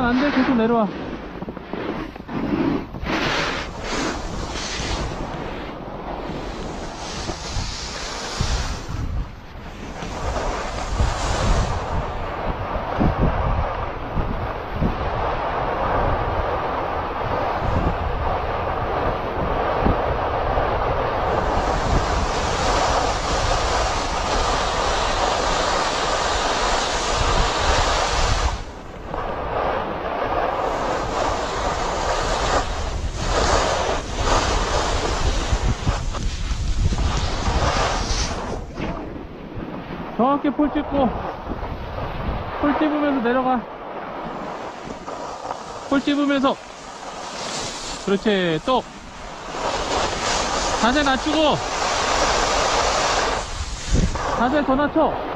안 돼. 계속 내려와. 정확히 폴 찍고, 폴 찝으면서 내려가. 폴 찝으면서. 그렇지. 또 자세 낮추고, 자세 더 낮춰.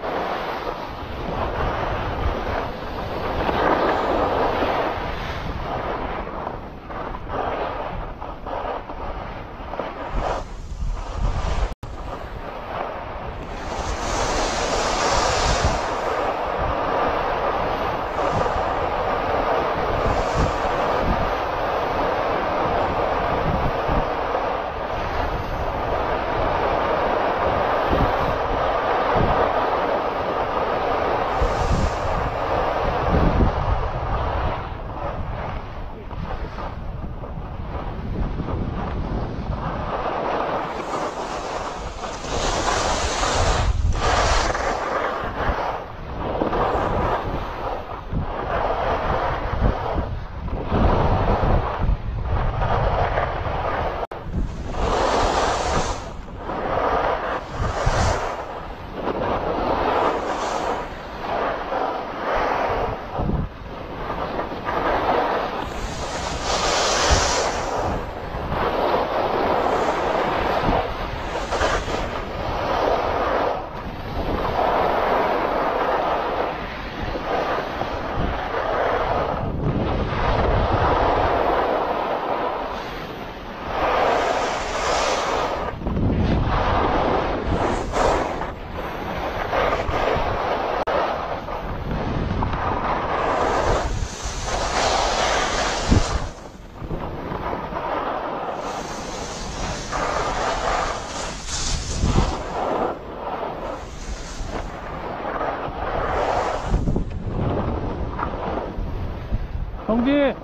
정지.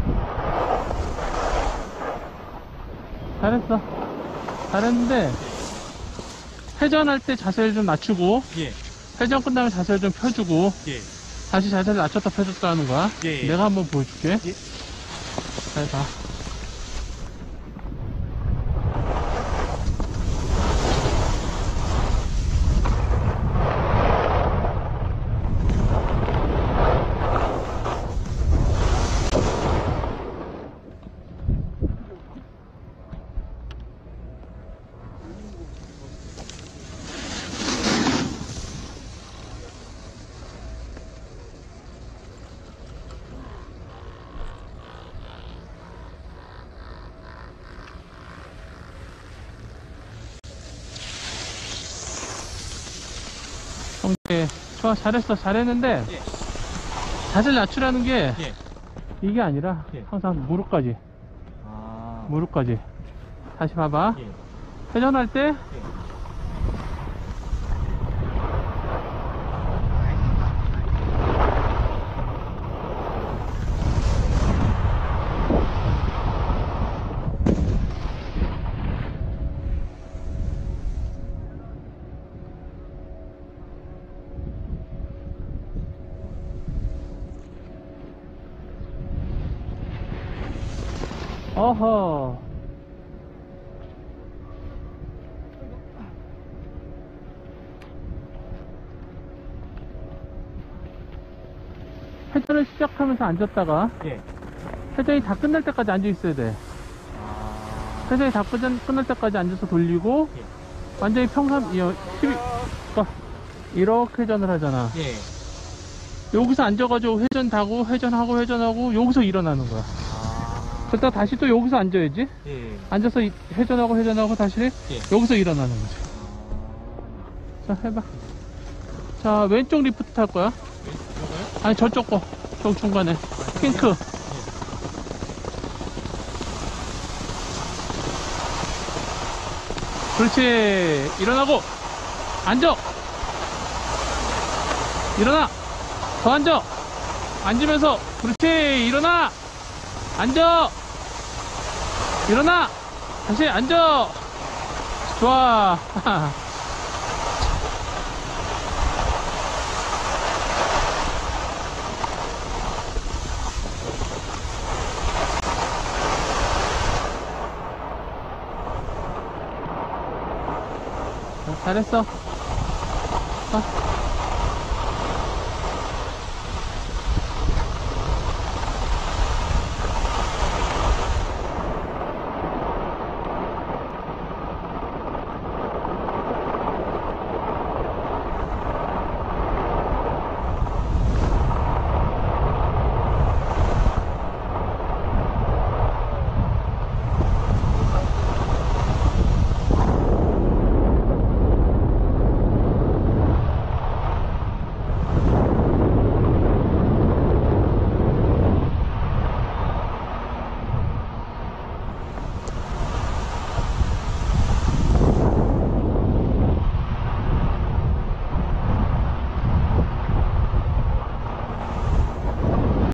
잘했어. 잘했는데 회전할 때 자세를 좀 낮추고, 예. 회전 끝나면 자세를 좀 펴주고, 예. 다시 자세를 낮췄다 펴줬다 하는 거야. 예. 내가 한번 보여줄게. 예. 잘 봐. 좋아, 잘했어. 잘했는데 예. 자세를 낮추라는 게 예. 이게 아니라 예. 항상 무릎까지. 아. 무릎까지. 다시 봐봐. 예. 회전할 때 예. 어허. 회전을 시작하면서 앉았다가 예. 회전이 다 끝날 때까지 앉아 있어야 돼. 아. 회전이 다 끝날 때까지 앉아서 돌리고, 예. 완전히 평상 12 이렇게 회전을 하잖아. 예. 여기서 앉아가지고 회전하고 회전하고 회전하고 여기서 일어나는 거야. 아. 그러다 다시 또 여기서 앉아야지. 예. 앉아서 회전하고 회전하고 다시 예. 여기서 일어나는 거지. 자, 해봐. 자, 왼쪽 리프트 탈 거야. 왼쪽가요? 아니, 저쪽 거. 형 중간에. 핑크. 그렇지. 일어나고. 앉아. 일어나. 더 앉아. 앉으면서. 그렇지. 일어나. 앉아. 일어나. 다시 앉아. 좋아. 잘했어.